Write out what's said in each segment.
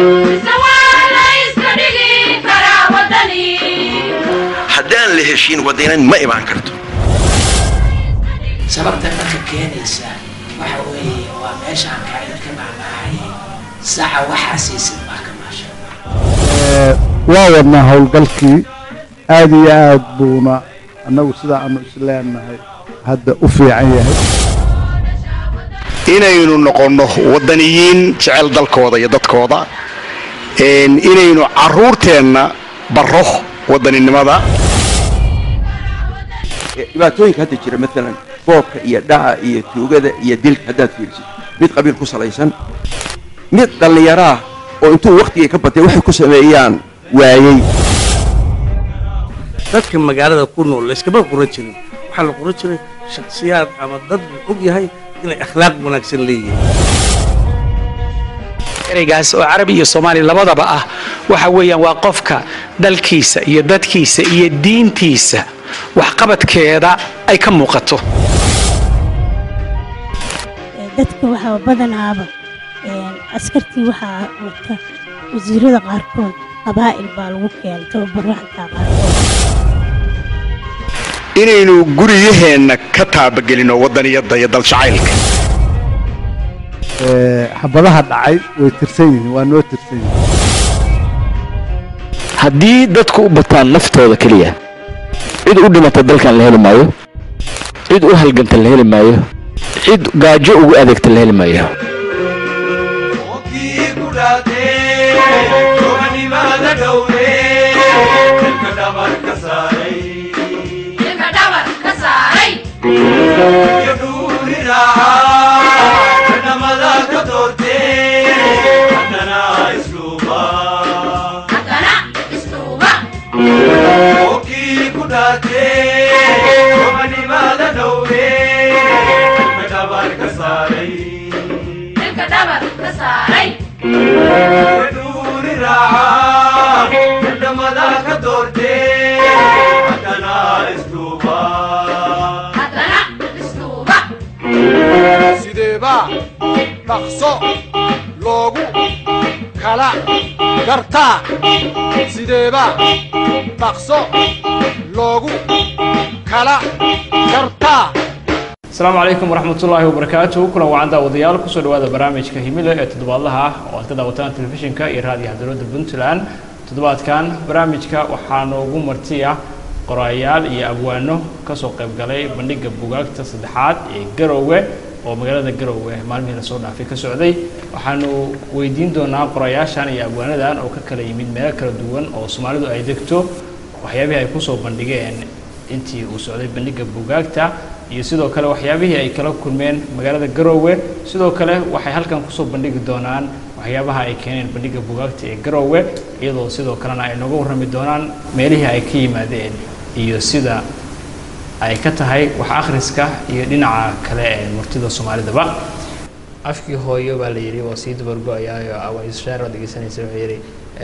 haddaan la heshiin wadaynan ma imaan karto sababta marka keenaysa waxa weeye waa meeshaan kaayad ka macnahay saca waxa siisid ma ka maasha waa wadnaa howlgalkii aad iyo aad buuna annagu sida aanu isleenahay hadda u fiican yahay inaynu noqono wadaniyiin jecel dalkooda iyo dadkooda inaynu caruurteenna baro wadaninimada dhibaatooyinka hadda jira maalan boobka iyo dhaca iyo tuugada iyo dilka haddaad fiirsid mid qabiil ku salaysan mid dhallinyaraa oo intuu waqtigii ka batay waxay ku sameeyaan waayey dadka magaalada ku nool iskama quran jirin waxaa la quran jiray shakhsiyaad ama dad og yahay inay akhlaaq wanaagsan leeyihiin ereygaas oo carabi iyo soomaali labadaba ah waxa weeyaan waa qofka dalkiisa iyo dadkiisa iyo diintiisa waxqabadkeeda ay ka muuqato dadka waxa badanaaba askartii waxa wata wasiirada qaarkood qabaa'il baa lagu keenay tababarka qaarkood inaynu guriyaheenna ka taabagelino wadaniyadda iyo dal jacaylka xabadaha dhacay way tirsan yihiin waa noo tirsan yihiin haddii dadku u bataan naftooda keliya cid u dhimata dalkan la heli maayo cid u halganta la heli maayo cid gaajo ugu adeegta la heli maayo dhaqso loogu kala gartaa sideeba dhaqso loogu kala gartaa السلام عليكم ورحمة الله وبركاته كنا وعند وضيال كسر هذا برنامجك هيميلو تدبر لها وأنت دوتان تلفزيون كإيرادي هذول بنتلان تدبر كان برنامجك وحانو مرتيا قرايال يا أبوانو كسوق بقلي بندق بوجاك تصدحات جروه ومجرد جروه مالمي رسولنا في كسعودي وحانو ويدين دونا قراياشان يا أبوانا دان أو ككليمين ما كردوان أو سماردو أيدكتو وحيابي هاي كسوق بندقين intii uu socday bandhiga buugaagta iyo sidoo kale waxyaabihii ay kala kulmeen magaalada Garowe sidoo kale waxay halkan ku soo bandhigi doonaan waxyaabaha ay keeneen bandhiga buugaagta ee Garowe iyadoo sidoo kalena ay nooga warrami doonaan meelihii ay ka yimaadeen iyo sida ay ka tahay wax akhriska iyo dhinaca kale ee martida Soomaalidaba afkii hooyo baa la yiri oo si dabargo ayaayo aways sharo dhigaysanaysa wuxuu yiri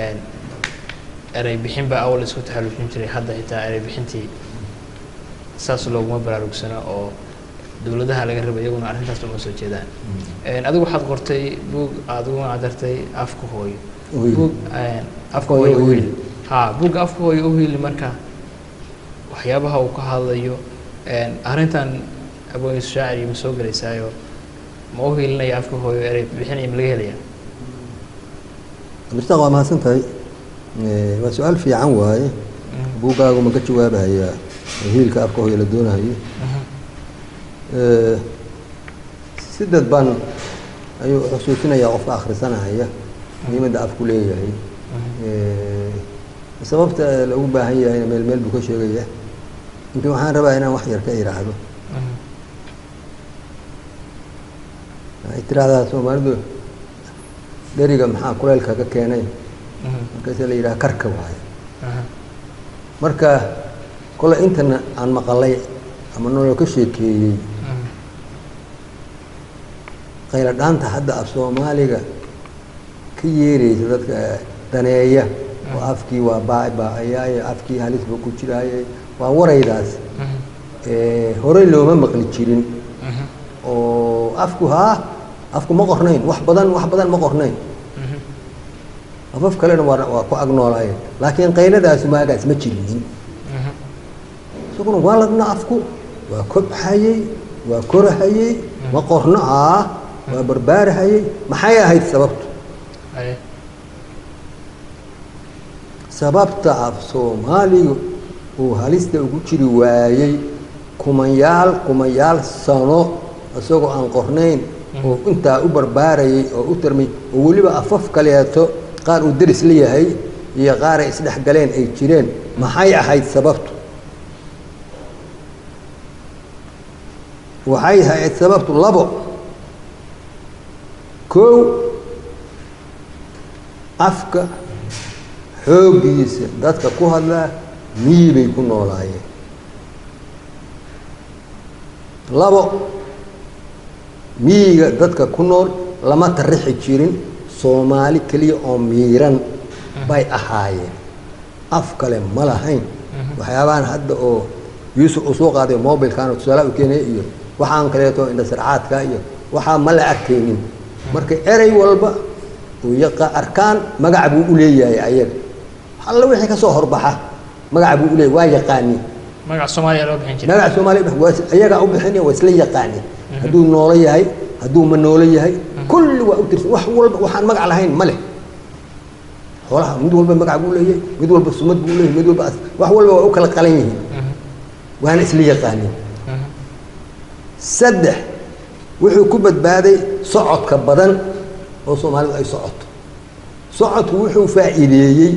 eray bixin baa awal isku taxalufin jiray hadda xitaa eray bixintii saas looguma baraarugsana oo dawladaha laga rabay iyaguna arrintaas uma soo jeedaan adigu waxaad qortay buug adigu aad dartay afka hooyo buug afka hooyo wiil buug afka hooyo wiil marka waxyaabaha uu ka hadlayo arrintan abooy shaacir ma soo galeysaayo ma u hiilinaya afka hooyo eray bixin in laga helaya mirtaqa ma santahay waa su'aal fiican waaye buugaagu ma ka jawaabayaa hiilka afka hooyo la doonayo sidad baan ayuu xusuusinayaa qofka akhrisanaya muhiimadda afku leeyahay sababta lagu baahan yahay meel meel buu ka sheegaya intii waxaan rabaa inaan wax yar ka iraahdo tiraahdaa Soomaalidu dariga maxaa kuleelka ka keenay markaas la yiraahdo karka waaye marka kula intana aan maqalay ama nolol ka sheekeeyay qayla dhaanta hadda af Soomaaliga ka yeeraysa dadka daneeya oo afkii waa baayay afkii halis buu ku jiraayay waa waraydaas hore looma maqli jirin oo afku ma qornayn wax badan ma qornayn afaf kalena waa ku agnoolaayeen laakiin qayladaasi maagaas ma jirin isaguna waa ladna afku waa kobxayey waa korahayey ma qorno waa barbaarahayey maxay ahayd sababtu sababta af soomaaliga uu halista ugu jiri waayey kumanyaal sano isagoo aan qornayn oo intaa u barbaarayay oo u tarmay oo weliba afaf kaleeto qaar uu daris leeyahay iyo qaar ay isdhexgaleen ay jireen maxay ahayd sababtu waxay ahayd sababtu labo kow afka xooggiisa dadka ku hadlaa miyi bay ku noolaayeen labo miyiga dadka ku nool lama tarixi jirin soomaali keliya oo miiran bay ahaayeen af kale ma lahayn waxyaabahan hadda oo yuusuf uu soo qaaday mobilkan tusaale u keenay iyo waxaan kaleeto indhasarcaadka iyo waxaa ma la arkaynin marka erey walba uu arkaan magac buu u leeyahay ayaga alla wixii ka soo horbaxa magac buu u leeyahay waa yaqaani magac Soomaaliya loo bixin jiray magac Soomaaliya waa ayaga u bixinaya waa isla yaqaani hadduu noolo yahay hadduu ma noolo yahay kulli waa u tirsan wax walba waxaan magac lahayn ma leh xoolaha mid walba magac buu leeyahay mid walba sumad buu leeyahay mid walba wax walba waa u kala qalan yihiin waana isla yaqaani saddex wuxuu ku badbaaday socodka badan oo Soomaalidu ay socoto socodku wuxuu faa'iideeyay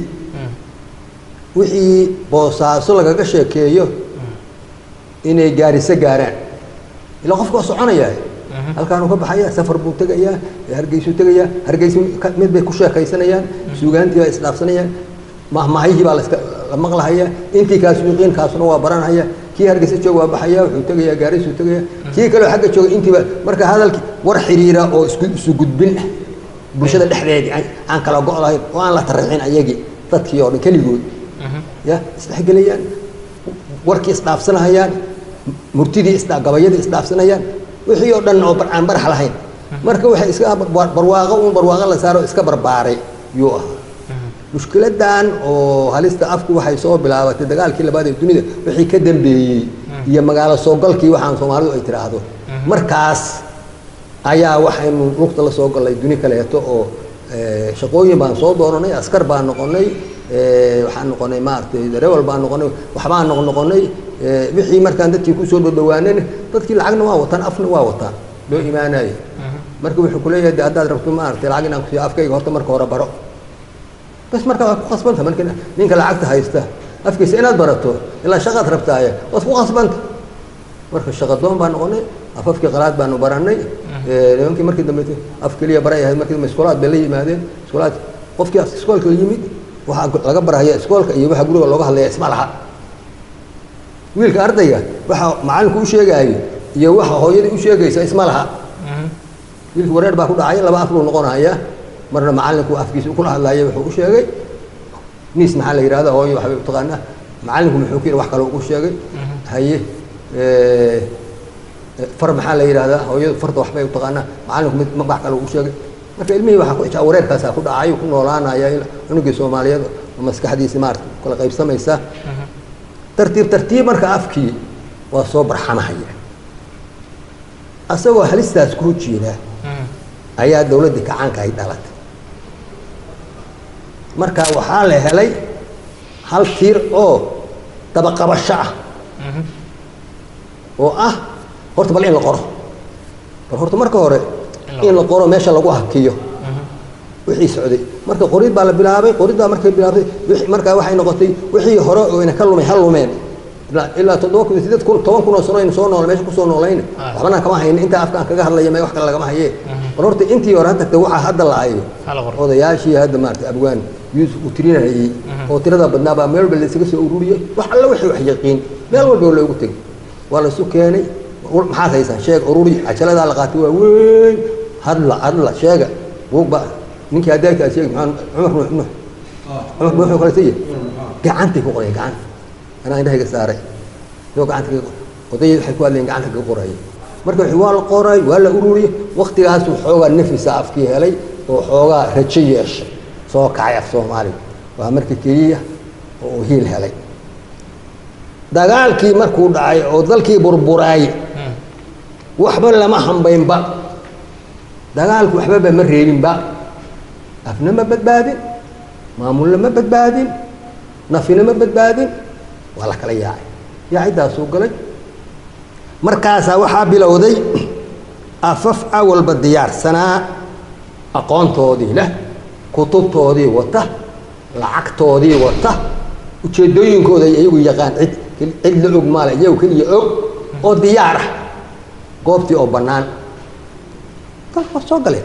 wixii boosaaso lagaga sheekeeyo inay gaarisa gaaraan ila qofku waa soconaya halkaan uu ka baxaya safar buu tagayaa hargeysu tagayaa hargeysu mid bay ku sheekaysanayaan suugaantii baa isdhaafsanayaan mahmaahii baa la maqlahayaa intii kaas yuqiin kaasuna waa baranaya kii hargeysa jooga waa baxaya wuxuu tagayaa gaarisu tagayaa kii kale xagga jooga intiiba marka hadalkii war xiriira oo isu gudbin ah bulshada dhexdeedii aan kala go' lahayn oo aan la tarixin ayagii dadkii oo dhan keligood ya isdhexgelayaan warkii isdhaafsanayaan murtidii gabayadii isdhaafsanayaan wixii oo dhan oo aan barax lahayn marka waxay iska barwaaqo la saaro iska barbaaray yuu ahaa mushkiladan oo halista afku waxay soo bilaabatay dagaalkii labaad ee dunida wixii ka dambeeyay iyo magaalo soo galkii waxaan Soomaalidu ay tiraahdo markaas ayaa waxaynu lugta la soo galay duni kaleeto oo shaqooyin baan soo dooranay askar baan noqonay waxaan noqonay maartay dareewal baan noqonay waxbaan noqonay wixii markaan dadkii ku soo dhawaaneen dadkii lacagna waa wataan afna waa wataan loo iimaanay marka wuxuu ku leeyahay haddaad rabto maartay lacag inaan ku sii afkayga horta marka hore baro bas marka waa ku qasbanta marka ninka lacagta haysta afkiisa inaad barato ilaa shaqaad rabtaaye waad ku qasbanta marka shaqo doon baan noqonay afafkii qalaad baanu baranay nimankii markii dambe af kaliya baray ahayd markii dambe iskoolaad bay la yimaadeen iskoolaad qofkii iskoolka yimid waxa laga baraya iskoolka iyo waxa guriga looga hadlaya isma laha wiilka ardayga waxa macalinku u sheegayo iyo waxa hooyadii u sheegaysa isma laha wiilka wareer baa ku dhacay laba af loo noqonaya marna macalinku afkiisa ku hadlaayay wuxuu u sheegay niis maxaa la yiraahdaa hooyo waxa uu taqaana macalinku muxuu keenay wax kale uu sheegay haye far maxaa la yiraahdaa hooyadu farta wax bay u taqaana macalinku mid wax kale uu sheegay marka ilmihii waxa ku ijaa wareerkaas ku dhacay ku noolaanaya unugii Soomaaliyeed oo maskaxdiisa maartay kala qaybsamaysa tartiib marka afkii waa soo barxamaya asagoo halistaas ku jiira ayaa dawladda kacaanka ay dhalatay marka waxaa la helay hal tiir oo dabaqabasho ah oo ah horta bal in la qoro bal horta marka hore in la qoro meesha lagu hakiyo wixii socday marka qorid baa la bilaabay qoridda markay bilaabay marka waxay noqotay wixii hore oo ina ka lumay hal lumeen ilaa 7 kun 10 kun oo sano in soo nool meesha ku soo noolayn waxbana kama hayn inta afkaan kaga hadlaya ma wax kale laga ma hayee qororta intii hore hadda waxa hadda la ayo odayaashii hadda maartay abwaan Yusuf u tirinayay oo tirada badnaa baa meel bal isaga soo ururiyay wax alla wixii wax yaqiin meel walba loogu tagay wala soo keenay maxaa haysan sheeg ururi ajalada la qaatay waa weyn hadla sheega wogba ninkii hadayka sheeg Umar wuxuu kala sayay gacanta ku qoray gacan أنا عندها جسارة لو قعدت قضية حكوا لين قعدت قراي مركب حوار القراي ولا أوروري وقت هاسو حوجا النفس عفكي هلي وحوجا رتشيش soo kacay af soomaaligu waa markii keliya oo uu hiil helay dagaalkii markuu dhacay oo dalkii burburaay waxba lama hambaynba dagaalku waxbaba ma reebinba afna ma badbaadin maamulna ma badbaadin nafina ma badbaadin waa la kala yaacay yaacidaasuu galay markaasaa waxaa bilowday afaf awalba diyaarsanaa aqoontoodii leh kutubtoodii wata lacagtoodii wata ujeedooyinkooda iyagu yaqaan cid la og maale iyagu keliya og oo diyaar ah goobtii oo bannaan dalka war soo galeen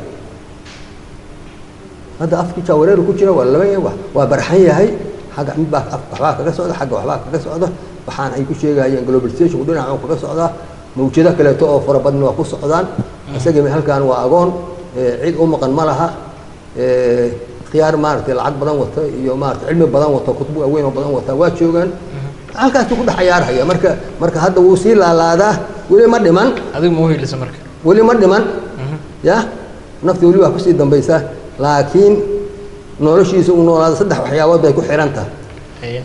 hadda afkii jaawareeru ku jira waa laba waa barxan yahay xagga mid baa waxbaa kaga socda xagga waxbaa kaga socda waxaan ay ku sheegayeen globalization dhinaca oo kaga socdaa mawjado kaleeto oo fara badan waa ku socdaan isaga halkan waa agoon cid u maqan ma laha khiyaar maartay lacag badan wata iyo maartay cilmi badan wata kutub weyn oo badan wata waa joogan halkaas ku dhaxayaaraya marka hadda wuu sii laalaadaa weli ma dhiman adigu ma weheliso marka weli ma dhiman ya nafti weli waa kusii dambaysaa laakiin noloshiisa uu noolaada saddex waxyaabood bay ku xiran tahay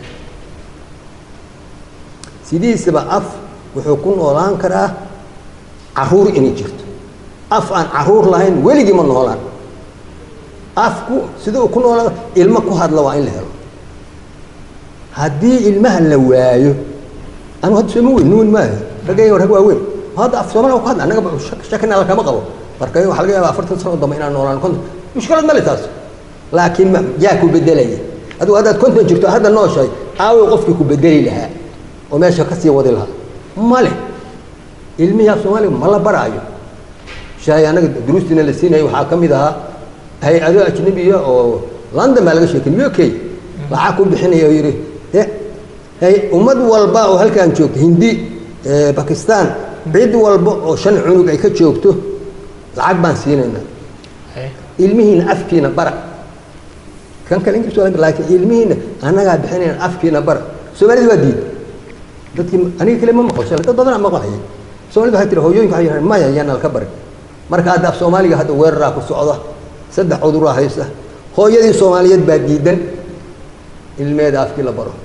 sidiisaba af wuxuu ku noolaan karaa caruur inay jirto af aan caruur lahayn weligii ma noolaan afku sida uu ku noolaado ilmo ku hadla waa in la helo haddii ilmaha la waayo anu hadda sooma weyn nuun maaha ragay rag waa weyn hadda af Soomaaliya ku hadla anaga shakina la kama qabo marka waxa laga yaabaa 40 sano dambe inaan noolaan konton mushkilad ma leh laakiin ma yaa ku bedelaya adigu hadda konton jirto hadda nooshay aawo qofkii ku bedeli lahaa oo meesha ka sii wadi lahaa male ilmiha Soomaaliya ma la baraayo shay anaga duruustina la siinay waxa kamid ahaa hay-ado ajnabiya oo London baa laga sheekeeyay UK waxa ku bixinaya yiri hay ummad walba oo halkaan joogto Hindi Pakistan cid walba oo shan cunug ay ka joogto lacag baan siinayna ilmihiina afkiina bara kan kale ingiriis waa laakiin ilmihiina anaga bixinayna afkiina bara Soomaalidu waa diid dadkii aniga kale ma maqashay dad badan ma maqashay Soomaalidu waxay tiri hooyooyinka waxay yiraahdeen maya yana ka barin marka hadda Soomaaliga hadda weerar ku socda saddex cudur ah haysta hooyadii Soomaaliyeed baa diidan ilmeeda afkii la baro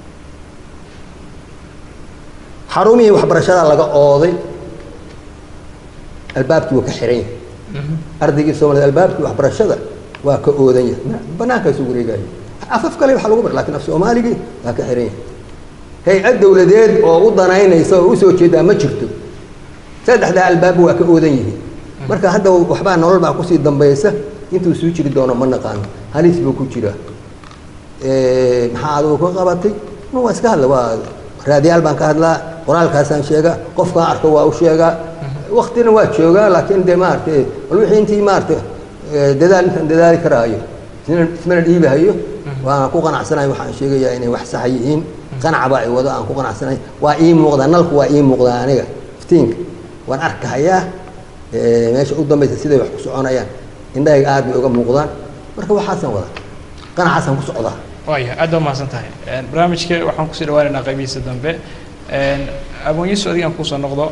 xarumihii waxbarashada laga ooday albaabkii waa ka xiran yahay ardaygii Soomaaliyeed albaabkii waxbarashada waa ka oodan yahay banaanka isu wareegayo afaf kale waxa lagu bar laakiin af Soomaaligi waa ka xiran yahay hay-ad dawladeed oo u danaynaysa oo u soo jeedaa ma jirto saddexda albaab waa ka oodan yihiin marka hadda waxbaa nolol baa ku sii dambaysa intuu soo jiri doono ma naqaan halis buu ku jira maxaa aad ku qabatay ma waa iska hadla waa raadiyaal baan ka hadlaa qoraalkaasaan sheega qofka arko waa u sheega waqtina waa joogaa laakiin de maartay wixii intii maartay dadaal intaan dadaali karaayo ismana dhiibahayo waan ku qanacsanahay waxaan sheegayaa inay wax sax yihiin qanac baa ay wado aan ku qanacsanahay waa ii muuqda nalku waa ii muuqda aniga iftiinka waan arkahayaa meesha u dambaysa siday wax ku soconayaan indhahayga aad bay uga muuqdaan marka waxaasan wada qanacaasaan ku socdaa waaya aad baa mahadsan tahay barnaamijka waxaan kusii dhawaanaynaa qaybihiisa dambe abooyisu adigaan kusoo noqdo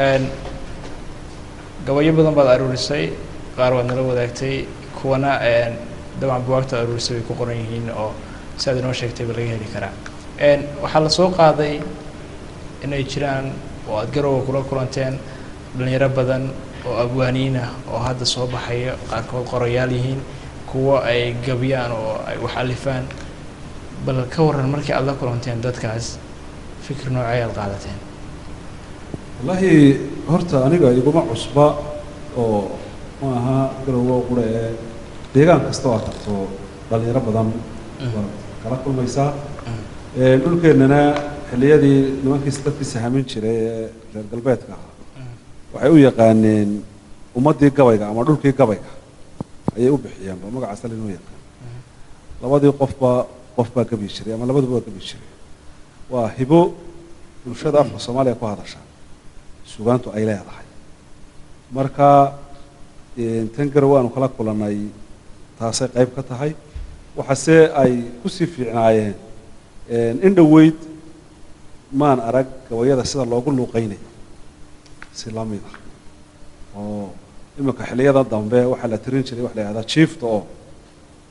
gabayo badan baad aruurisay qaar waad nala wadaagtay kuwana dabcan buwaagta aruurisay way ku qoran yihiin oo si aad inoo sheegtayba laga heli karaa waxaa la soo qaaday inay jiraan oo aad garowga kula kulanteen dhalinyaro badan oo abwaaniin ah oo hadda soo baxaya qaarkood qorayaal yihiin kuwa ay gabiyaan oo ay wax alifaan bal ka waran markii aad la kulanteen dadkaas fikir noocay aad qaadateen wallahi horta aniga iguma cusba oo ma aha garowga qura ee deegaan kasta waa tagto dhalinyaro badan waa kala kulmaysaa dhulkeennana xilliyadii nimankiis dadkii sahamin jiray ee reer galbeedka ahaa waxay u yaqaaneen ummaddii gabayga ama dhulkii gabayga ayay u bixiyeenba magacaas laynoo yaqaan labadii qof baa gabi jiray ama labaduba waa gabi jiray waa hibo bulshada afka Soomaaliya ku hadasha suugaantu ay leedahay marka tan garow aanu kala kulanay taasay qayb ka tahay waxaase ay ku sii fiicnaayeen in dhaweyd maan arag gabayada sida loogu luuqaynay si la mid ah oo imika xilliyada dambe waxaa la tirin jiray wax la yidhahdaa jiifta oo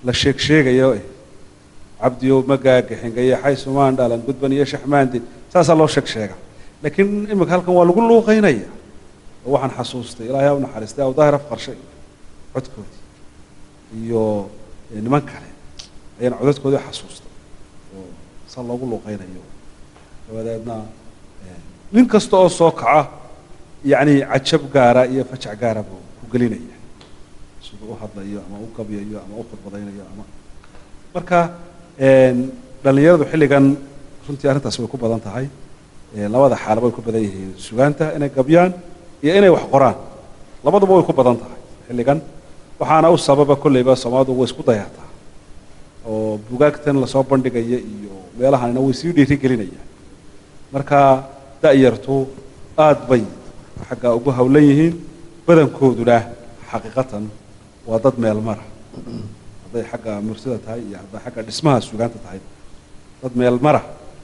la sheegayo cabdiyo magaaga xingaye xay sumaan dhalan gudban iyo shaxmaandi saasaa loo sheega laakiin imika halkan waa lagu luuqaynaya waxaan xasuustay ilaahay u naxariistay oo daahir af qarshay codkoodii iyo niman kale ayaan codadkoodii xasuustay oo saa loogu luuqaynayo dabadeedna nin kasta oo soo kaca yacni cajab gaara iyo fajac gaara buu ku gelinaya siduu u hadlayo ama u gabayayo ama u khudbadaynayo ama marka dhalinyaradu xilligan runtii arrintaas way ku badan tahay labada xaalaba way ku badan yihiin sugaanta inay gabyaan iyo inay wax qoraan labaduba way ku badan tahay xilligan waxaana u sababa kolleyba soomaalidu way isku dayataa oo bugaagtan lasoo bandhigaya iyo meelahanina way sii dhiirigelinayaan marka da'yartu aad bay xagga ugu hawlan yihiin badankooduna xaqiiqatan waa dad meel mara hadday xagga mursida tahay iyo hadday xagga dhismaha sugaanta tahay dad meel mara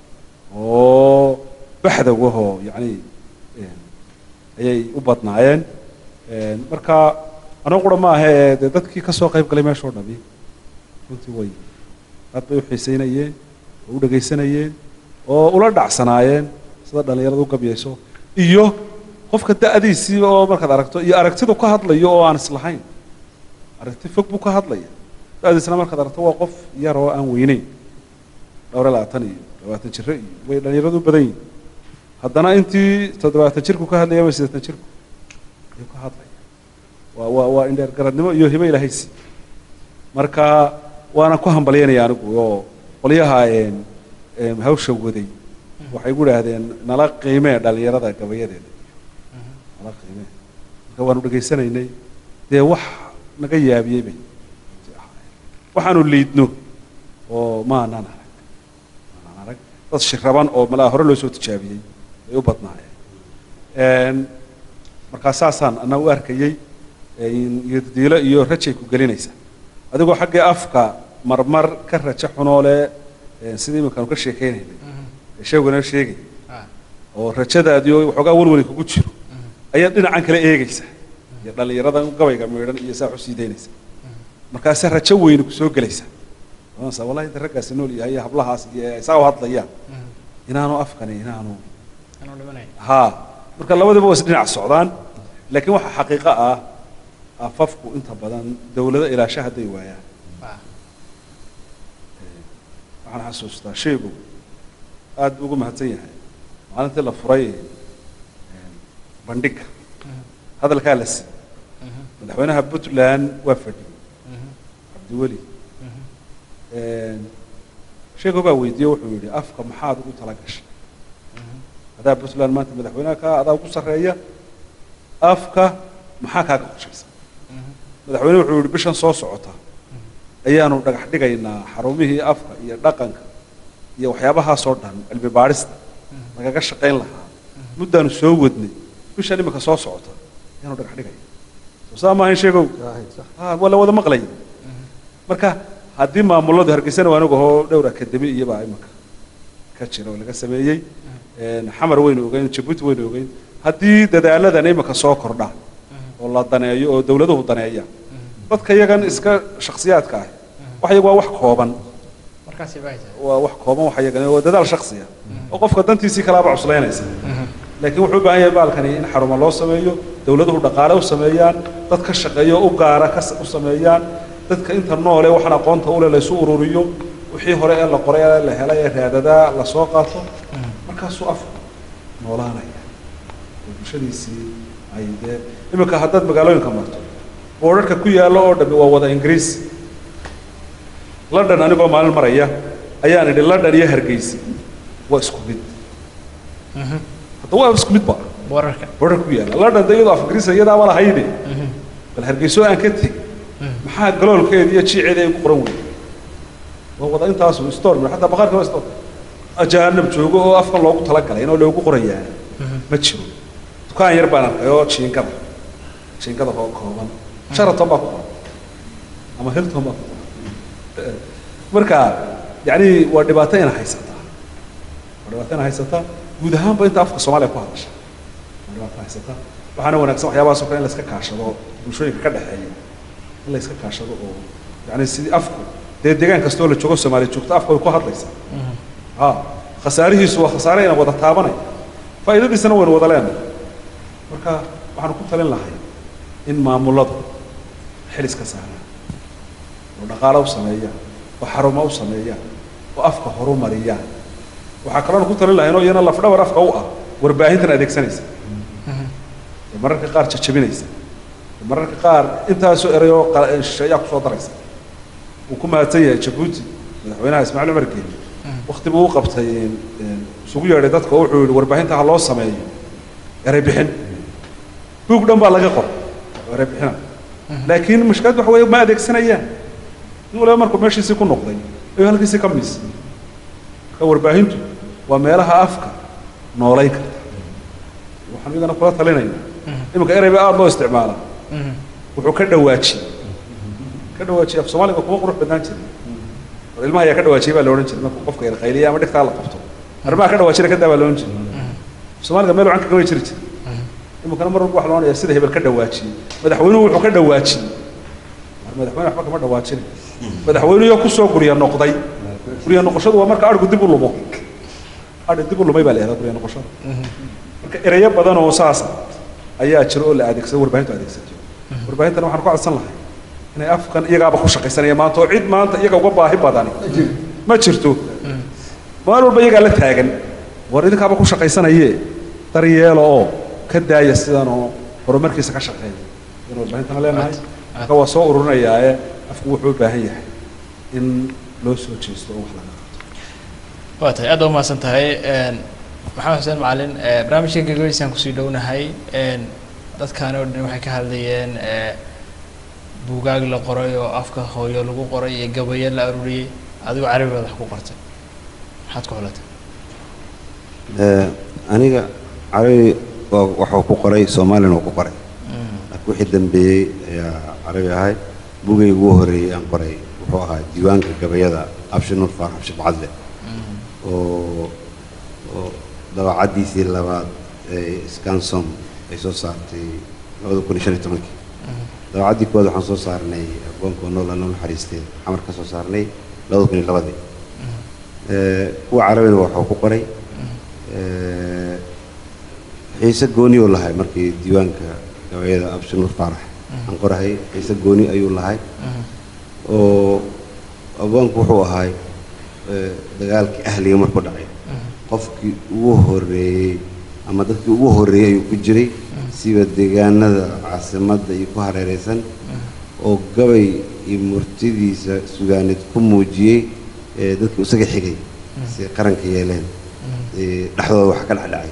oo baxdawahoo yacni ayay u badnaayeen marka anagu qura ma ahe dee dadkii ka soo qayb galay meeshoo dhami runtii way aad bay u xiisaynayeen oo u dhegaysanayeen oo ula dhacsanaayeen sida dhalinyaradu u gabyayso iyo qofka da'diisii oo markaad aragto iyo aragtidu ka hadlayo oo aan islahayn aragti fog buu ka hadlaya da'diisna markaad aragto waa qof yar oo aan weynayn dhowr iyo 20 jir iyo way dhalinyaradu u badan yihiin haddana intii 70 jirku ka hadlaya ama 80 jirku ayuu ka hadlaya waa indheer garanimo iyo hibo ilaahaysi marka waana ku hambalyeynaya anigu oo qolyaha hawsha waday waxay ku yidhaahdeen nala qiimee dhalinyarada gabayadeeda nala qiimee marka waanu dhegaysanaynay dee wax naga yaabiyey bay waxaanu liidno oo maanaan arag dad shiraban oo malaa hore loo soo tijaabiyey ay u badnaayeen markaa saasaan anaa u arkayey iyo diilo iyo rajay ku gelinaysa adigoo xaggii afka marmar ka rajo xunoole sidii iminkaanu ka sheekeynaynay sheeguna sheegay oo rajadaadii oo waxoogaa walwali kugu jiro ayaad dhinacan kale eegaysa iyo dhalinyaradan gabayga meedhan iyo saa u sii daynaysa markaase rajo weyni ku soo gelaysa wallahi inta raggaasi nool yahay iyo hablahaas iyo isaa u hadlayaan inaanu afkani inaanu ha marka labadiba waa isdhinac socdaan laakiin waxa xaqiiqo ah afafku inta badan dawlada ilaasha hadday waayaan waxaan xasuustaa sheegu aad buu ugu mahadsan yahay maalintii la furay bandhigga hadalkaa la siiyey madaxweynaha puntland waa fadhiyey cabdiweli sheego baa weydiiyey wuxuu yidhi afka maxaad ugu tala gashay hadaa puntland maanta madaxweynaha ka adaa ugu sarreeya afka maxaa kaaga qorshaysa madaxweyne wuxuu yidhi bishan soo socota ayaanu dhagax dhigaynaa xarumihii afka iyo dhaqanka iyo waxyaabahaasoo dhan cilmi baadhista lagaga shaqayn lahaa muddaanu soo wadnay bishan imika soo socota ayaanu dhagax dhigaya soo saa maahayn sheegow waa la wada maqlaya marka haddii maamuladu hargeysana waa anagahoo dhowr akademi iyobaa imika ka jira oo laga sameeyey xamar waynu ogeyn jabuuti waynu ogeyn haddii dadaaladan imika soo kordhaan oo la daneeyo oo dawladuhu daneeyaan dadka iyagan iska shakhsiyaadka ah wax iyagu waa wax kooban waa wax kooban wax iyagan waa dadaal shakhsiya oo qofka dantiisii kalaaba cuslaynaysa laakiin wuxuu u baahan yahay baalkani in xarumo loo sameeyo dawladuhu dhaqaale u sameeyaan dad ka shaqeeyo u gaara u sameeyaan dadka inta noole waxaan aqoonta ule laysu ururiyo wixii hore ee la qoray ee la helay ee raadadaa la soo qaato markaasuu afku noolaanaya oo bulshadiisii ay dee iminka haddaad magaalooyinka marto boodharka ku yaallo oo dhammi waa wada ingiriis london anigoo maalin maraya ayaan idhi london iyo hargeysa waa isku mid hadda waa isku mid ba boodharka ku yaalla london de iyadoo af ingiriisa iyadaaba lahayde bal hargeyso aan ka teg maxaa galoolkeeda iyo jiiceeda ay ku qoran weyn waa wada intaasu storm xataa baqaarka waa storm ajaanib joogo oo afkan loogu talagalay inoo loogu qorayaa ma jiro dukaan yar baan arkay oo jiinkada oo kooban sharaton baa ku qoran ama hilton baa ku qoran marka yacni waa dhibaato ina haysataa guud ahaanba inta afka soomaaliya ku hadasha waa dhibaato haysataa waxaana wanaagsan waxyaabahaas oo kale in la iska kaashado bulshooyinka ka dhexeeya in la iska kaashado oo يعني سيدي أفكو ده دجان كستول الشغل السومالي شوفت أفكو يكون هذا ليس خساره سوى خسارين وضع تابني فإذا دي سنة وين وضلنا مركا وحنا كنت لين لهاي إن ما مولد حلس كسارة ونقالة وسمية وحرمة وسمية وأفكو حرم مريان وحكرنا كنت لين لهاي إنه ينا الله فدا ورافق أوقع ورباهين تنا ديك سنيس مرة كقار تشبينيس مرة كقار أنت سؤال يو الشيء صوت رئيس وكما تيجي جبوتي وينها اسمع له مركين وقت بو قبتين سوق يري dadka wuxuu warbaahinta ha loo sameeyo yaray bixin buug dhan baa laga qor yaray bixin laakiin mushkiladu waxa weeye ma adeegsanayaan wala markuu meeshiisa ku noqday ay halkiisa ka mis ka warbaahintu waa meelaha afka noolay karta waxaan midana kula talinaynaa imika erayba aad loo isticmaala wuxuu ka dhawaaji af Soomaaliga kuma qurux badnaan jiray ilmaha ayaa ka dhawaajiyay baa la oran jiray markuu qofka yar qayliya ama dhigta la qabto arrimaha ka dhawaajiyay ka daba la oran jiray Soomaaliga meel wacan ka way jiray imika mar walba wax loo oranaya sida hebel ka dhawaajiyay madaxweynuhu wuxuu ka dhawaajiyay madaxweynuhu waxba kama dhawaajin madaxweynuhu ku soo guriya noqday guriya noqoshadu waa marka argu dib u lumo dib u lumay baa la yiraahdaa guriya noqoshada marka erayo badan oo saas ayaa jiro oo la adeegsado warbaahinta adeegsato warbaahintana waxaan ku codsan lahay inay afkan iyagaaba ku shaqaysanaya maanta oo cid maanta iyaga uga baahi badani ma jirto maalin walba iyagaa la taagan war idinkaaba ku shaqaysanayee daryeelo oo ka daaya sidan oo horumarkiisa ka shaqeeya inuu warbaahintana leenahay marka waa soo ururinayaae afku wuxuu u baahan yahay in loo soo jeesto oo wax laga qabto waa tahay aad u mahadsan tahay maxamed xuseen macalin barnaamijka gagaweysan kusii dhownahay dadkaani oo dhan waxay ka hadlayeen buugaag la qoray oo afka hooyo lagu qoray iyo gabayo la ururiyay adigu carabi wax ku qortay maxaad ku xulatay aniga carabi waxa ku qoray Soomaalian oo ku qoray laakiin wixii dambeeyay ayaa carabi ahay buugay ugu horeeyay aan qoray wuxuu ahaa diiwaanka gabayada abshinur far abshi bacadle oo dawacadiisii labaad scansom ay soo saartay 2015 dawacadii koowaad waxaan soo saarnay aqoonka nolol naxariistay amar ka soo saarnay 2002 kuwa carabina waxa ku qoray xiisa gooni oo lahay markii diiwaanka gabayada abshinur farax aan qorahay xiisa gooni ayuu lahay oo aqoonku wuxuu ahay dagaalkii ahliga markuu dhacay qofkii ugu horeeyay ama dadkii ugu horeeyay uu ku jiray siba deegaanada caasimada iyo ku hareeraysan oo gabay iyo murtidiisa sugaaneed ku muujiyay dadkii isaga xigay si qaranka yeeleen dhaxdooda wax ka dhacay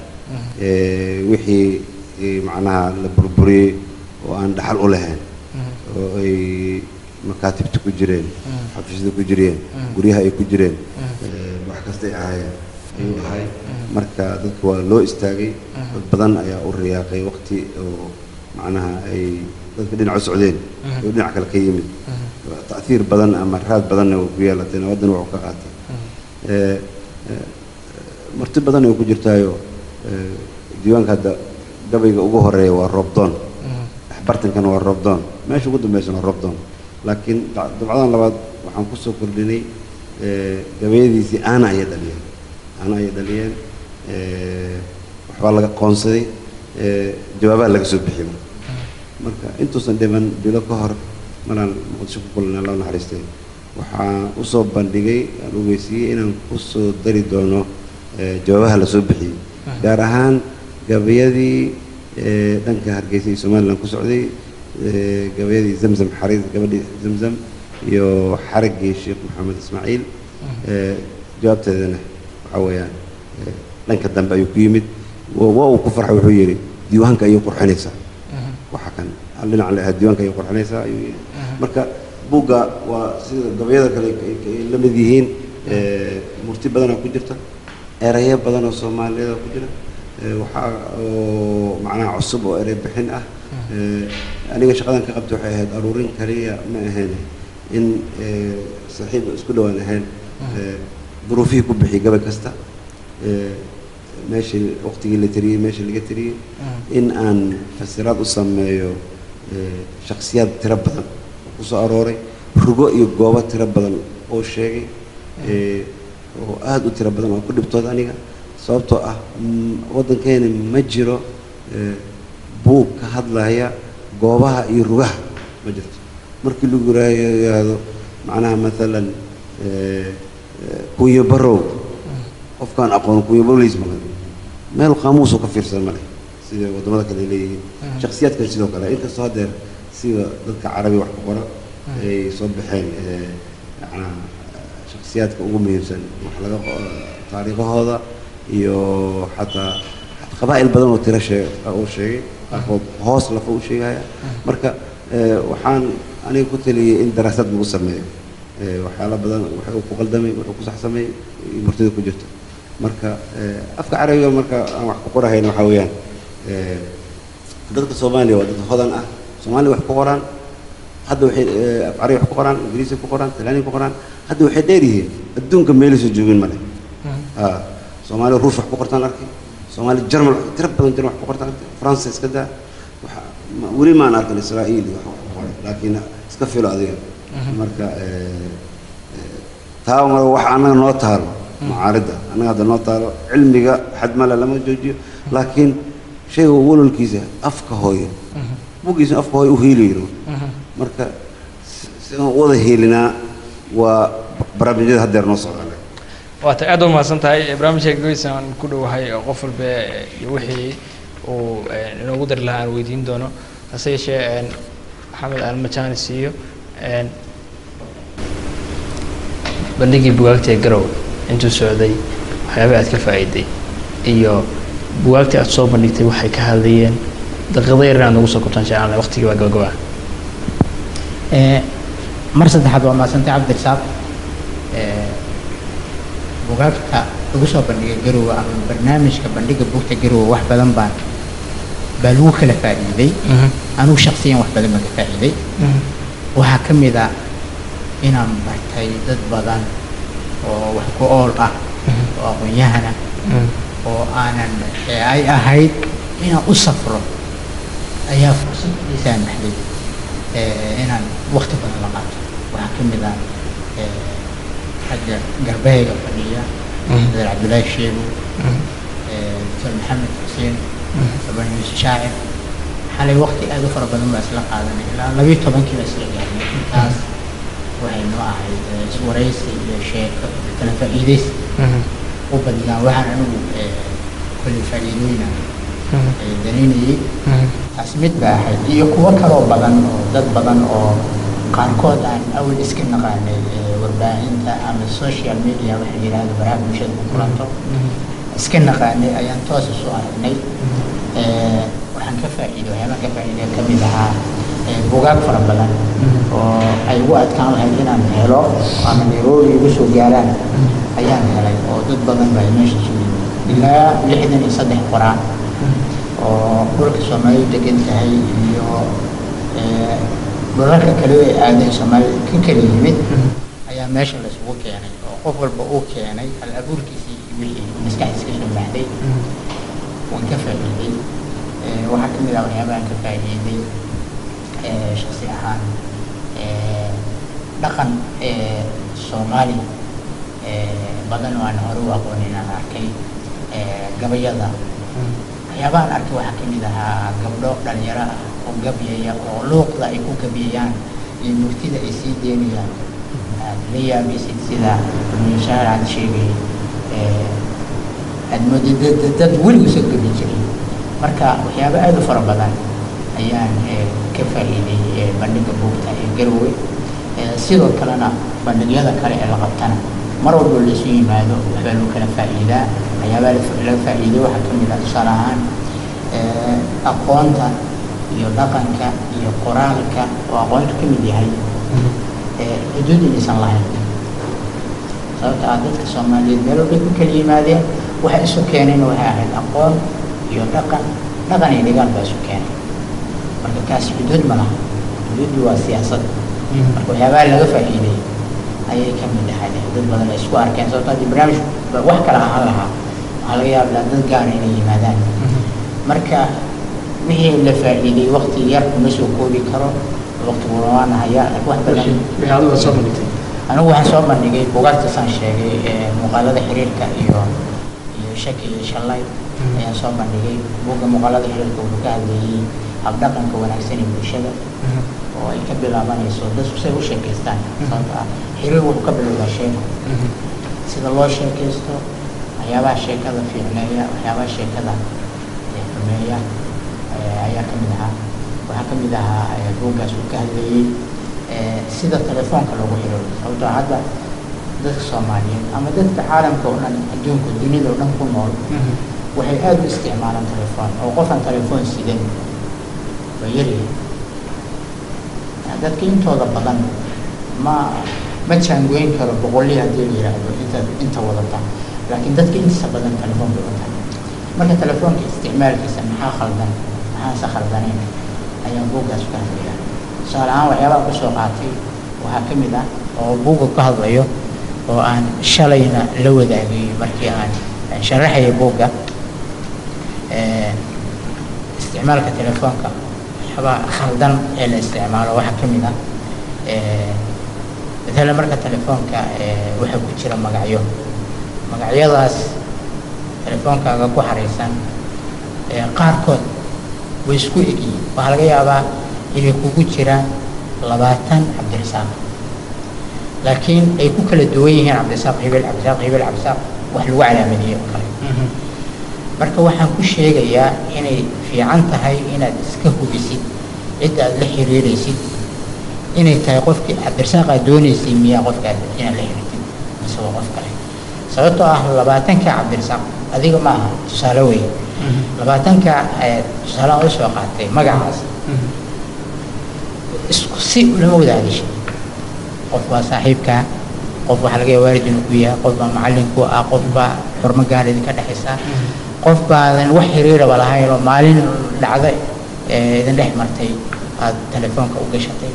wixii macnaha la burburiyay oo aan dhaxal u lahayn oo ay makaatibta ku jireen xafiisyada ku jireen guryaha ay ku jireen wax kasta ay ahaayeen ayuu ahay marka dadka waa loo istaagay dad badan ayaa u riyaaqay waqti oo macnaha ay dadka dhinaca socdeen oo dhinaca kale ka yimid ta'ثير badan ama raad badan oo ku yeelatay wadan wuxuu ka qaatay marti badan oo ku jirtaayo diiwaanka hadda gabayga ugu horeeya waa roobdoon bartankan waa roobdoon meesha ugu dambeysana waa roobdoon laakiin dabcadan labaad waxaan ku soo kordhinay gabayadiisii aana ay dhaliyeen waxbaa laga qoonsaday jawaabaha laga soo bixiyay marka intuusan dhiman bilo ka hor maraan muqdisho ku kulnay Allah naxariistay waxaan u soo bandhigay aan ogeysiiyay inaan ku soo dari doono jawaabaha la soo bixiyay gaar ahaan gabayadii dhanka Hargeysa iyo Soomaaliland ku socday gabayadii Zamzam xariis gabadhii Zamzam iyo xarigii Sheekh Maxamed Ismaaciil jawaabteedana waxa weeyaan dhanka dambe ayuu ku yimid waa uu ku farxay wuxuu yiri diiwaanka ayuu qurxinaysaa waxa kan dhinaca la diiwaanka ayuu qurxinaysaa ayuu yiri marka buugga waa sida gabayada kale ay la mid yihiin murti badan oo ku jirta erayo badan oo Soomaaliyeed ku jira waxa oo macnaha cusub oo eray bixin ah aniga shaqadan ka qabtay waxay ahayd aruurin kaliya ma ahayn in saaxiib isku dhawaan ahayn duruufii ku bixi gabay kasta meeshii waqtigii la tiriyay meeshii laga tiriyay in aan fasiraad u sameeyo shakhsiyaad tiro badan ku soo arooray rugo iyo goobo tiro badan oo sheegay oo aad u tiro badan oo ku dhibtooda aniga sababtoo ah waddankeena ma jiro buug ka hadlaya goobaha iyo rugaha ma jirto markii lagu yiraahdo macnaha maalan kuyo barow qofkaan aqoon kuyo bowleys ma meel qaamuus oo ka fiirsan ma leh sida wadamada kale leeyihiin shakhsiyaadkan sidoo kale inkastoo haddeer sida dadka carabi wax ku qora ay soo baxeen macnaha shakhsiyaadka ugu muhiimsan wax laga taariikhahooda iyo xataa qabaa'il badan oo tiro sheegay qaarkood hoos lafa u sheegaya marka waxaan aniga ku taliyay in daraasad lagu sameeyo waxyaala badan wuxuu ku qaldamay wuxuu ku saxsamay murtida ku jirto marka afka carabiga marka aan wax ku qorahayna waxaa weeyaan dadka Soomaaliya waa dad hodan ah Soomaaliya wax ku qoraan hadda waxay af carabi wax ku qoraan ingiriisi ku qoraan talyaani ku qoraan hadda waxay dheer yihiin adduunka meelisoo joogin male Soomaaliya ruush wax ku qortaan arkay Soomaaliya Jarmal tiro badan wax ku qortaan arkay Faransiis kada weli ma aan arkin Israa'iil wax ku qoray laakiin iska filo adiga marka taa wax anaga noo taalo معارضة أنا هذا النقطة علمي حد ما لما جوجي لكن شيء هو الكيسة أفكه هاي مو كيسة أفكه هاي وهيليرو مركا وده هيلنا وبرامج هذا النص على وتأدوا ما سنتهاي برامج كويسة كله هاي غفل بيوحي ونقدر لها ويدين دونه هسه شيء حمد المكان السيو بندقي بوقت يقرأ intuu socday waxyaabo aad ka faa'iiday iyo buugaagtii aad soo bandhigtay waxay ka hadlayeen daqiiqado yar aan ugu soo kubtaan jeclaan waqtigii waa gabagaba mar saddexaad waa maasantay cabdirasaaq buugaagta lagu soo bandhigay garowe ama barnaamijka bandhiga buugta garowe wax badan baa lagu kala faa'iiday anugu shakhsiyan wax badan baan ka faa'iiday waxaa ka mid ah inaan bartay dad badan oo wax ku ool ah oo aqoonyahana oo aanan ay ahayd inaan u safro ayaa fursad isaan maxday inaan waqti badan la qaato waxaa ka mid ah xagga garbahayga fadhiya Dr. Cabdullaahi Sheego Dr. Maxamed Xuseen Abaan Yuusuf Shaacir xalay waqti aad u fara badan baa isla qaadanay ilaa 12 baa isla gaarnay intaas waxay noo ahayd iswaraysi iyo sheeko kala faa'iidays u badnaa waxaan anigu kulli faa'iidooyina danaynayay taas mid baa ahayd iyo kuwo kaloo badan oo dad badan oo qaarkood aan awal iska naqaanay warbaahinta ama social media waxa yiraahdo baraha bulshada ku kulanto iska naqaanay ayaan toos u soo aragnay waxaan ka faa'iido waxyaabaan ka faa'iiday ka mid ahaa buugaag fara badan oo ay ugu adkaan lahayd inaan helo ama Nairobi ugu soo gaaraan ayaan helay oo dad badan baa meesha joogay ilaa 63 qoraan oo dhulka Soomaaliya degan tahay iyo dhulalka kale ee aadan Soomaaliya ka kala yimid ayaa meesha la isugu keenay oo qof walba uu keenay hal abuurkiisii wixii maskaxdiisa ka baxday waan ka faa'iiday waxaa ka mid ah waxyaabaha ka faa'iiday shakhsi ahaan dhaqan Soomaali badan oo aan hore u aqoonin aan arkay gabayada waxyaabahan arkay waxaa ka mid ahaa gabdho dhalinyaro ah oo gabyaya oo luuqda ay ku gabyayaan iyo murtida ay sii deynayaan la yaabaysid sida miishaar aad sheegay aad moodid dad weligu soo gabi jiray marka waxyaabo aad u fara badan ayaan ka faa'iiday bandhiga buugta ee Garowe sidoo kalena bandhigyada kale ee la qabtana mar walba la isu yimaado waxaa lagu kala faa'iidaa waxyaabaha la faa'iiday waxaa ka mid ah tusaale ahaan aqoonta iyo dhaqanka iyo qoraalka oo aqoontu ka mid yahay xuduud inaysan lahayn sababta ah dadka Soomaaliyeed meel walba ku kala yimaadeen waxa isu keeneen waxay ahayd aqoon iyo dhaqan ay dhigaan baa isu keenay marka kaas xuduud ma laha xuduudu waa siyaasad marka waxyaabaha laga faa'iiday ayay ka mid ahayd dad badan ay isku arkeen sababta ah barnaamij wax kala ahaan lahaa waxaa laga yaabaa dad gaar inay yimaadaan marka wixii la faa'iiday waqti yar kuma soo koobi karo waqtigu waan hayaa wax badan adigu soo bandhigtay anigu waxaan soo bandhigay buugaagta saan sheegay muuqaalada xiriirka iyo shaki iyo shalay ayaan soo bandhigay buugga muuqaalada xiriirka wuxuu ka hadlayay habdhaqanka wanaagsan ee bulshada oo ay ka bilaabanayso dadku say u sheekaystaan sababtoo ah xiriir wuxuu ka bilowdaa sheeko sida loo sheekaysto waxyaabaha sheekada fiicneeya waxyaabaha sheekada xumeeya ayaa ka mid ahaa waxaa ka mid ahaa buuggaas uu ka hadlayay sida telefoonka loogu xiro sababtoo hadda dadka Soomaaliyeed ama dadka caalamka oo dhan adduunka dunida oo dhan ku nool waxay aad u isticmaalaan telefoon oo qofan telefoon sidan way yaryihiin dadka intooda badan ma jaangoyn karo boqolii haddii la yidhaahdo inta wadata laakiin dadka intiisa badan telefoon bay wataan marka telefoonka isticmaalkiisa maxaa khaldan maxaase khaldanayn ayaan buuggaas ka hadlayaa tusaale ahaan waxyaabaha ku soo qaatay waxaa ka mid ah oo buugga ka hadlayo oo aan shalayna la wadaagay markii aan sharaxayay buugga isticmaalka telefoonka waxyaabaha khaldan ee la isticmaalo waxaa ka mid ah مثلا marka telefoonka waxa ku jira magacyadaas telefoonkaaga ku xareysan qaarkood way isku egyihiin waxa laga yaabaa inay kugu jiraan 20 Cabdirasaaq laakiin ay ku kala duwan yihiin Cabdirasaaq Himilo wax lagu calaamadiyo kale marka waxaan ku sheegayaa inay fiican tahay inaad iska hubisid cid aad la xiriiraysid inay tahay qofkii Cabdirasaaq doonaysay miyaa qofka inaad la xiriirtid mise waa qof kale sababtoo ah 20ka Cabdirasaaq adiga ma aha tusaale weyn 20ka tusaale oo soo qaatay magacaas isku si lama wadaagayso qof waa saaxiibka qof waxa laga yaabaa waalid inuu ku yahay qof baa macallin ku ah qof baa xurmo gaar ah ka dhaxaysa qof baadan wax xiriir ah lahayn oo maalin dhacday idin dhex martay aad telefoonka u gashatay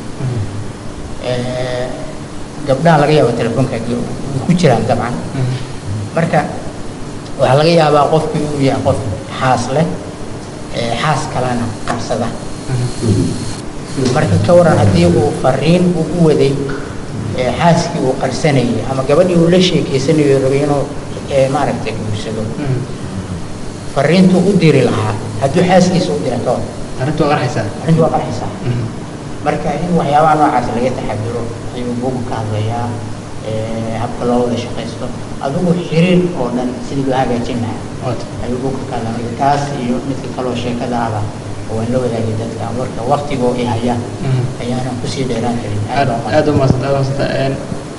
gabdhaha laga yaabo telefoonka ku jiraan dabcan marka waxa laga yaabaa qofku inuu yahay qof xaas leh xaas kalena qarsada marka ka waran haddii uu fariin u waday xaaskii uu qarsanayay ama gabadhii uu la sheekeysanayo rabay inuu maaragtay guursado fariintu u diri lahaa haddii xaaskiisa u dira ka waran arrintu waa qarxaysaa marka in waxyaabaha noocaas laga taxadiro ayuu buugu ka hadlayaa habka loo wada shaqaysto adigu xiriir oo dhan sidii loo hagaajin lahaa ayuu buugu ka hadlaya kaas iyo midka kaloo sheekada ahba waan la wadaagay dadka marka waqtigoo ay hayaan ayaanan kusii dheeraan karin aad u mahadsantahay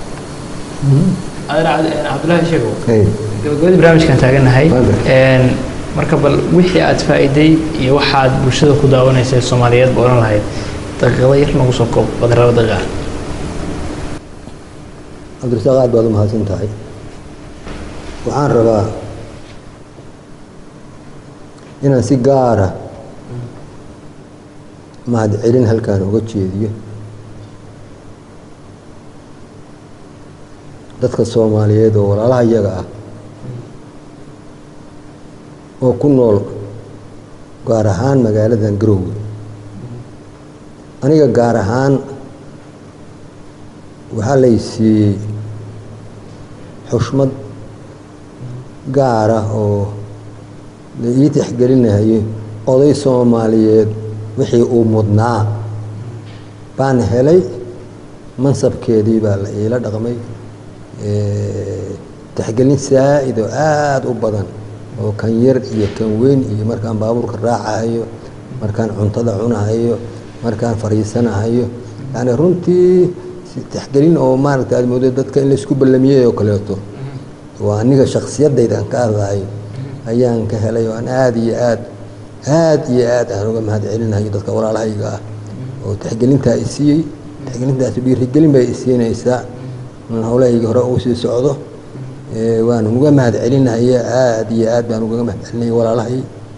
Cabdullaahi sheego gabagabadii barnaamijkan taaganahay marka bal wixii aad faa'iiday iyo waxaad bulshada ku daawanaysay Soomaaliyeed baa oran lahayd daqiiqado yar nagu soo koob badaraba daqiiqa Cabdirasaaq aad baad u mahadsan tahay waxaan rabaa inaan si gaar ah mahadcelin halkaan uga jeediyo dadka Soomaaliyeed oo walaalaha iyaga ah oo ku nool gaar ahaan magaaladan Garowe aniga gaar ahaan waxaa la siiyey xushmad gaar ah oo la ii tixgelinayo oday Soomaaliyeed wixii uu mudnaa baan helay mansabkeedii baa la ila dhaqmay tixgelin saa'id oo aad u badan oo kan yar iyo kan weyn iyo markaan baabuurka raacayo markaan cuntada cunayo markaan fariisanayo yani runtii tixgelin oo maaragtay aad moodo dadka in la isku ballamiyay oo kaleeto waa aniga shakhsiyadayda ka hadlayo ayaan ka helay oo aan aad iyo aad aan uga mahadcelinayo dadka walaalahayga ah oo tixgelintaa i siiyey tixgelintaas dhiirigelin bay i siinaysaa hawlahayga hore uu sii socdo waan uga mahadcelinayaa aad iyo aad baan uga mahadcelinaya walaalahay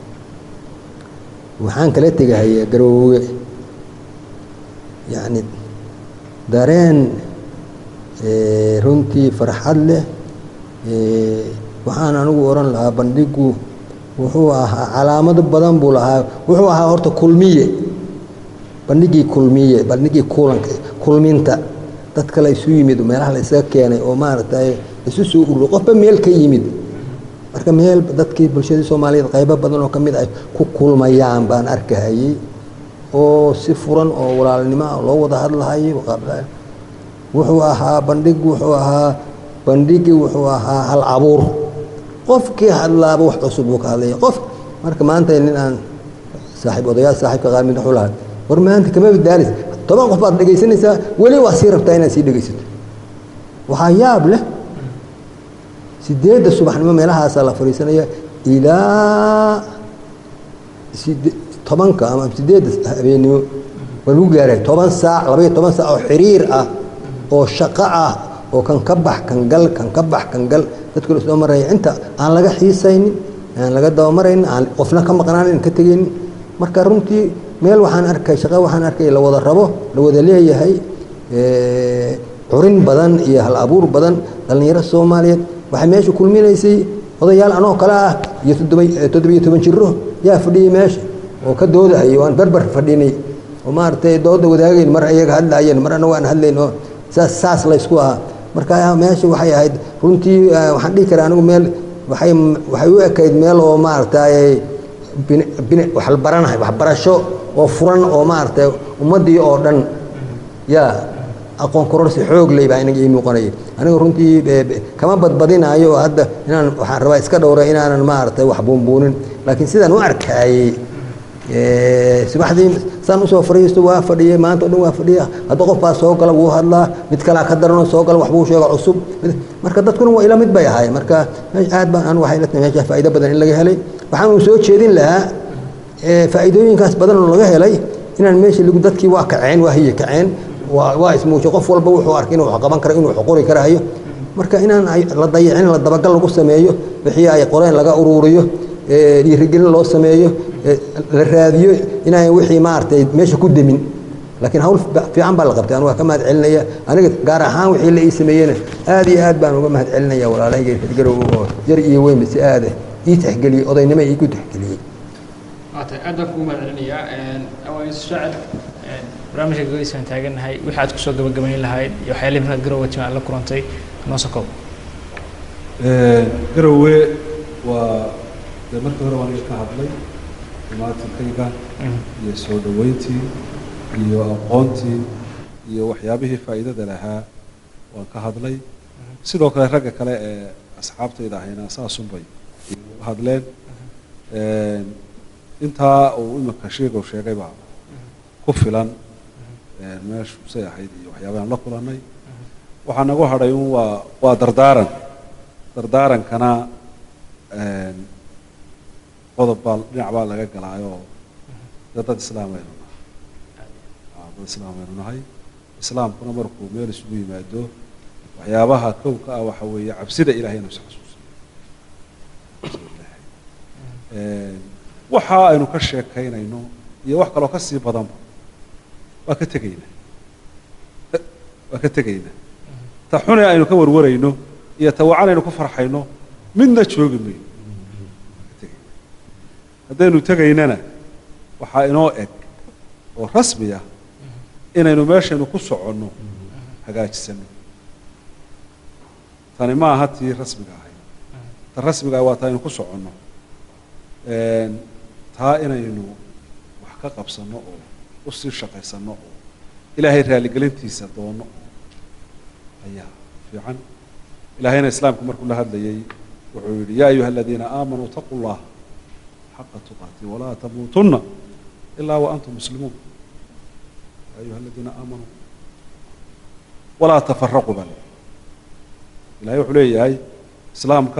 waxaan kala tegahayaa Garowe يعني dareen runtii farxad leh waxaan anigu oran lahaa bandhigu wuxuu ahaa calaamado badan buu lahaa wuxuu ahaa horta kulmiye bandhigii kulmiye bandhigii kulanka kulminta dad kale isu yimid meelaha la isaga keenay oo maaragtay isu soo ururo qofba meel ka yimid marka meel dadkii bulshada Soomaaliyeed qaybo badan oo kamid ay ku kulmayaan baan arkayay oo si furan oo walaalnimo loo wada hadlahay wuxuu ahaa bandhigi wuxuu ahaa hal abuur qofkii hadlaaba wax cusub uu ka hadlay qof marka maanta in aan saaxiib odayaal saaxiibka qaar mid xulaad war maanta kama badaalis toban qof baad dhageysanaysaa weli waa sii rabtaa inaad sii dhageysato waxaa yaab leh 8 subaxnimo meelahaas la fariisanaya ilaa 10 ama 8 habeenimo lagu gaaray 10 saac 12 saac oo xiriir ah oo shaqo ah oo kan ka bax kan gal dadku soo maray inta aan laga xiisaynin aan laga dawamarayn aan qofna ka maqnaanin ka tagin marka runtii meel waxaan arkay shaqo waxaan arkay la wada rabo la wada leeyahay curin badan iyo hal abuur badan dhalinyaro Soomaaliyeed waxa meesha kulminaysay odayaal anoo kala ah iyo 17 jiro yaa fadhiyay meesha oo ka doodahay waan barbar fadhinay oo maartay dooda wadaageen mar ayaga hadlaayeen mar ana waan hadlayno saas la isku ah marka meesha waxay ahayd runtii waxaan dhigi karaa anigu meel waxay u ekayd meel oo maartay wax la baranahay wax barasho oo furan oo maartay ummadii oo dhan yaa aqoon kororsi xoog leeyahay inaga ii muuqanay aniga runtii kama badbadinayo hadda inaan waxaan rabaa iska dhowra inaanan maartay wax buunbuunin laakiin sidaan u arkay subaxdii saan u soo fariisto waa fadhiyay maanta oo dhan waa fadhiya hadda qof baa soo gala wuu hadlaa mid kale ka daran soo gala wax buu sheega cusub marka dadkuna waa ila mid bay ahay marka aad baan aan waxay la tahay faa'iido badan in laga helay waxaan u soo jeedin lahaa faa'iidooyinkaas badan oo laga helay inaan meesha lagu dadkii waa kaceen waa hiye kaceen waa ismuujo qof walba wuxuu arkay inuu wax qaban karo inuu wax qori karayo marka inaan la dayacin la dabagal lagu sameeyo wixii ay qoreen laga ururiyo dhiirigelin loo sameeyo la raadiyo inay wixii maartay meesha ku demin laakiin hawl fiican baa la qabtay aniga ka mahad celinaya aniga gaar ahaan wixii la ii sameeyeen aad iyo aad baan uga mahad celinaya walaalahayga garow oo yar iyo weyn si aad ii tixgeliyay odaynimo ii ku tixgeliyay aad baan kugu mahad celinayaa awaan shacab barnaamijka go'aysan taaganahay wixii aad ku soo gabagabayn lahayd iyo waxyaalaha inaad garowe timaad la kulantay noo soo koob garowe waa markii hore waan ka hadlay imaatilkayga iyo soo dhaweyntii iyo aqoontii iyo waxyaabihii faa'iidada lahaa waan ka hadlay sidoo kale ragga kale ee asxaabtayda ahayna saasun bay hadleen intaa uu imika sheegay baa ku filan meeshu say ahayd iyo waxyaabahan la kulannay waxaa nagu hadhay un waa dardaarankana qodob baa dhinac baa laga galaayoo dad islaamaynu nahay islaamkuna markuu meel isugu yimaado waxyaabaha kowka ah waxa weeye cabsida ilaahay inuu isxasuusiyo waxa aynu ka sheekaynayno iyo wax kaloo ka sii badanba waa ka tegaynaa ta xune aynu ka warwarayno iyo ta wacan aynu ku farxayno midna joogi mayno haddaynu tegaynana waxaa inoo eg oo rasmi ah inaynu meeshaynu ku soconno hagaajisano tani ma aha tii rasmiga ahayd ta rasmiga waa ta aynu ku soconno taa inaynu wax ka qabsanno oo u sii shaqaysanno oo ilaahay raaligelintiisa doono ayaa fiican ilaahayna islaamku markuu la hadlayay wuxuu yidhi yaa ayuha aladiina aamanuu taquu llah حق تقاته ولا تموتن إلا وأنتم مسلمون يا أيها الذين آمنوا ولا تفرقوا بل إلهي وحلي هاي إسلامك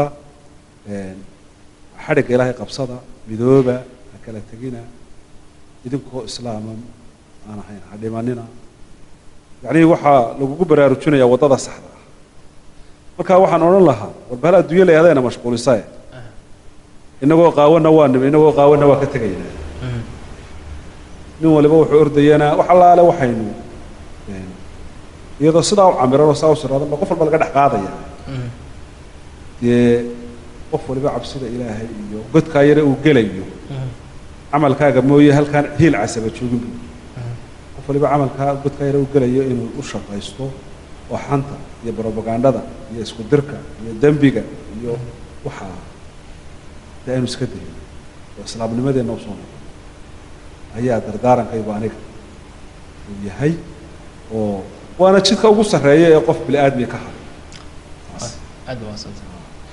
حرق إلهي قبصدا مذوبة هكذا تجينا إذنكو إسلاما أنا حين حديماننا يعني وحى لو جبر يرجعنا يا وضد صحراء marka waxaan oran lahaa warbaahinta adduunyada ayadana mashquulisay inagoo qaawana waa ka tagaynaa nin waliba wuxuu ordayana wax allaale waxaynu iyadoo sidaa u camiran oo saa u siraadan ba qof walba laga dhex qaadaya dee qof waliba cabsida ilaahay iyo godkaa yare uu gelayo camalkaaga mooye halkaan hiil casaba joogin bu waliba camalkaa godka yara u gelayo inuu u shaqaysto oo xanta iyo propagandada iyo isku dirka iyo dembiga iyo waxaa dee aynu iska dayo oo islaamnimadeenna usoo noqon ayaa dardaarankaygu aniga uu yahay oo waana jidka ugu sarreeya ee qof bini aadmiga ka haray aad waa santaa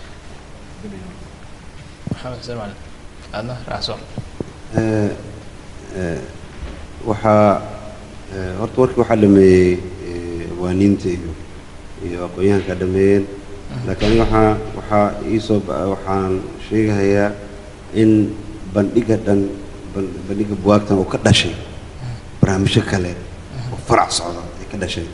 maxamed xuseen macalin aadna raacso waxaa horta warkii waxaa dhameeyey waaniinta iyo aqoon-yahanka dhameeyeen laakiin aniga waxaa iisoo waxaan sheegahayaa in bandhiga buwaagtan uu ka dhashay barnaamijyo kale oo farac socda ay ka dhashay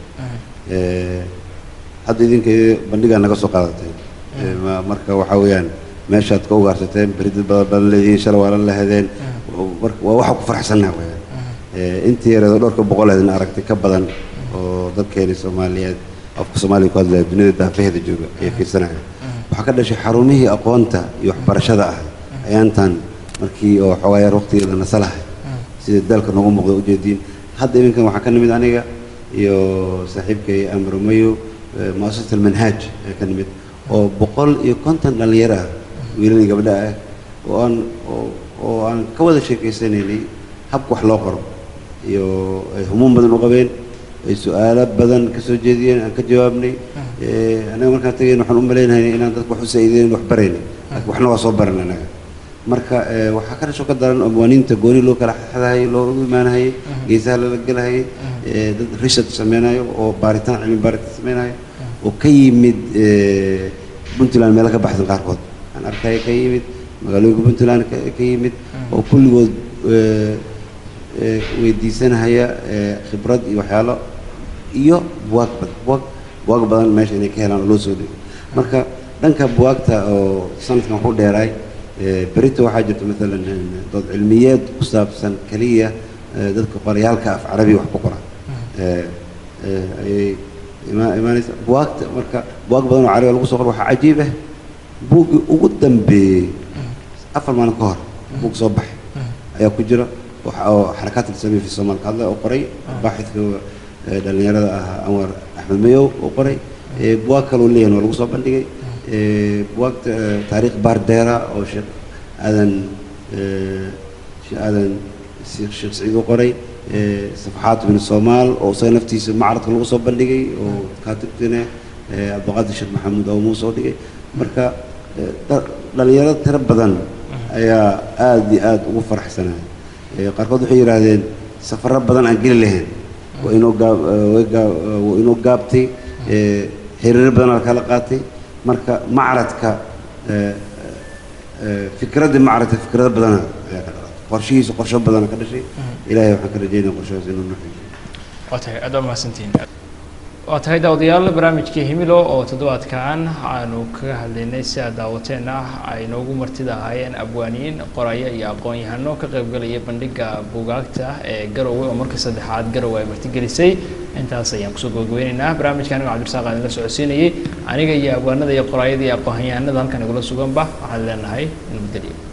hadda idinka bandhigaa naga soo qaadatay marka waxaa weeyaan meeshaad ka ugaarsateen beridad badan leedihiin shalay waa la lahadeen waa waxa ku faraxsannaha weeyaan intii yareedo dhowrka boqoleedna aragtay ka badan oo dadkeeni soomaaliyeed afka soomaaliya ku hadlaya dunida daafaheeda jooga ayay fiirsanaya waxaa ka dhashay xarumihii aqoonta iyo waxbarashada ah ayaantan markii oo xogaayaar waqtigeeda nasalahay sida daalka noogu muuqda ujeediin hadda iminkan waxaa ka nimid aniga iyo saaxiibkay amromayo muasasat almanhaaj ee ka nimid oo 150 dhalinyaro ah wiilal iyo gabdho ah oo aan ka wada sheekaysanaynay habka wax loo qoro iyo ay humuum badan u qabeen ay su'aalo badan ka soo jeediyeen aan ka jawaabnay anaga markaan tagayna waxaan u maleynahay inaan dadka wax u saa'ideyn wax baraynay laakiin waxna waa soo baranay anaga marka waxaa ka dhasho ka daran amwaaniinta gooni loo kala xadahay loo imaanayay geesaha lala gelahayay dad research sameynayo oo baaritaan cilmi baaritaan sameynayo oo ka yimid puntland meelo ka baxsan qaarkood aan arkaya ka yimid magaalooyinka puntland ka yimid oo kulligood weydiisanahaya khibrad iyo waxyaalo iyo buwaag badan meesha inay ka helaan oo loo soo dhigo marka dhanka buwaagta oo sanadkan waxu dheeraay berito waxaa jirta maalan dood cilmiyeed ku saabsan keliya dadka qoryaalka af carabi wax ku qora ayay imaanaysa buwaagta marka buwaag badan oo carabiga lagu soo qoro waxaa cajiib ah buuggii ugu dambeeyey 4 maalin ka hor buug soo baxay ayaa ku jira oo xarakaat al-islaamiya fi Soomaaliya hadda oo qoray baaxidka dhalinyarada ah Anwar Axmed Mayow oo qoray buwaag kale oo leeyahay oo lagu soo bandhigay buwaagta taariikh Baardheera oo sheekh aadan sheekh Saciid oo qoray صفحات من الصومال أو صينفتي معرض كل قصة بلقي وكاتبتنا عبد القادر الشيخ محمود أو موسى ودقي مركا لليرات تربضن أيا آد وفرح سنة قارقود حير هذين سفر ربضن أنقل لهن وإنه قابتي حير ربضن الكلاقاتي مركا معرضك فكرة معرض فكرة بدنا قرشيس وقرش بدنا كذا شيء إلهي وحكر جينا قرشيس إنه نحن. واتهي أدم ما سنتين. واتهي داوديال برامجكي هيميلو أو تدوات كان عنو كهاليني سعدا وتنا عينوجو مرتدا هاين أبوانين قرايا يقوني هنو كقرب قليل بندق بوجاكتا جروي ومركز الدحات جروي مرتجلي سي أنت سيام كسوق جويننا برامج كانوا عبد الرزاق عن السعودية أنا جاي أبوانا ذي قرايا ذي أقوهيان ذان كانوا يقولوا سوقن به على النهاية المدري.